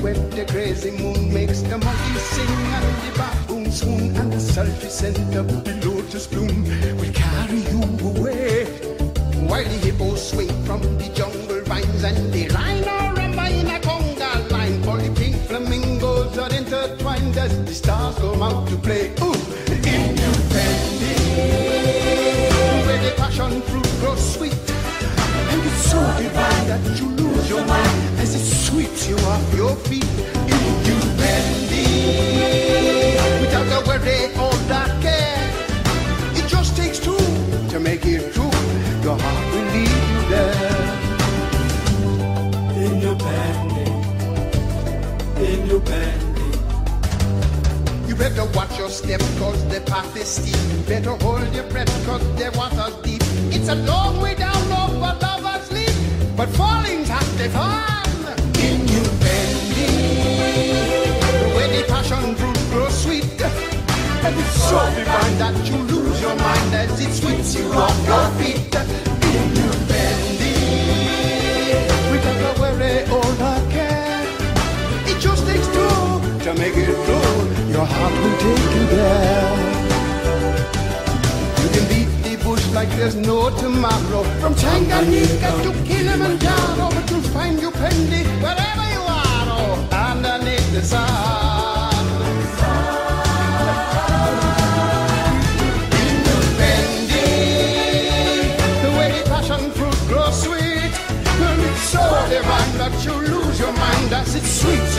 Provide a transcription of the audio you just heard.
where the crazy moon makes the monkeys sing and the baboons swoon and the sultry scent of the lotus bloom will carry you away. While the hippos swing from the jungle vines and the rhino rumba in a conga line, all the pink flamingos are intertwined as the stars come out to play. Ooh, in Upendi, where the passion fruit grows sweet, and it's so divine that you lose your mind as it sweeps you off your feet. In Upendi, without a worry or that care, it just takes two to make it true. Your heart will lead you there. In Upendi, in Upendi. You better watch your step cause the path is steep. You better hold your breath cause the water's deep. It's a long way down off a lover's leap, but falling's half the fun. In Upendi, where the passion fruit grows sweet, and it's so divine that you lose your mind as it sweeps you off your feet. In Upendi, without a worry or a care, it just takes two to make it true. Your heart will take you there. You can beat the bush like there's no tomorrow, from Tanganyika to Kilimanjaro, but you'll find Upendi wherever you are, oh, underneath the sun. So divine that you lose your mind as it sweeps